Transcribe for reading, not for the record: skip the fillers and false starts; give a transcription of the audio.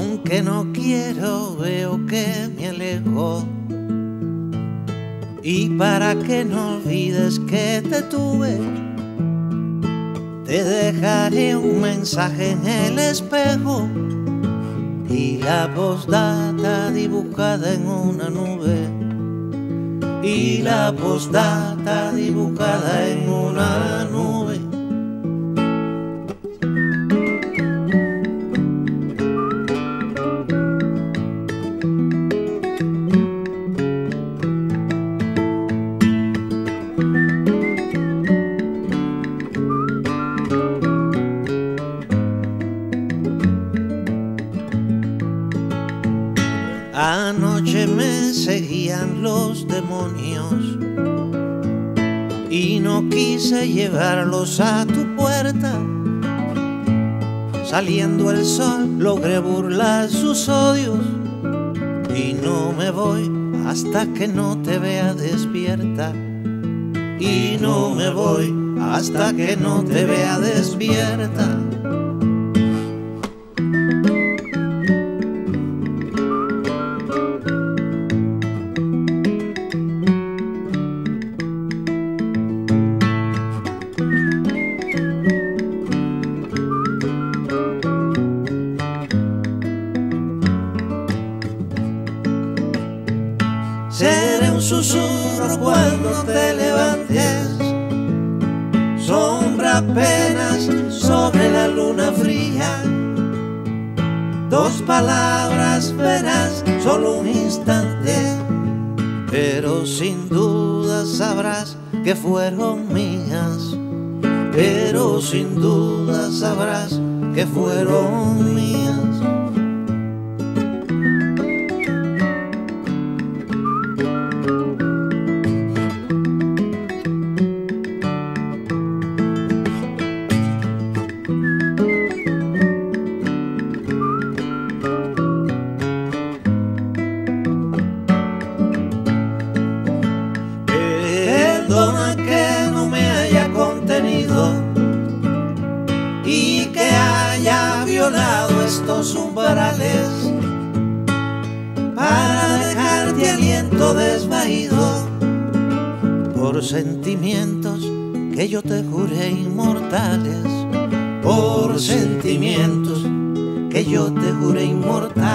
Aunque no quiero, veo que me alejo. Y para que no olvides que te tuve, te dejaré un mensaje en el espejo y la postdata dibujada en una nube. Y la postdata dibujada en una nube. Anoche me seguían los demonios y no quise llevarlos a tu puerta. Saliendo el sol logré burlar sus odios y no me voy hasta que no te vea despierta. Y no me voy hasta que no te vea despierta. Seré un susurro cuando te levantes, sombra apenas sobre la luna fría. Dos palabras verás, solo un instante, pero sin duda sabrás que fueron mías. Pero sin duda sabrás que fueron mías. Perdona que no me haya contenido y que haya violado estos umbrales para dejarte aliento desvaído por sentimientos que yo te juré inmortales. Por sentimientos que yo te juré inmortales.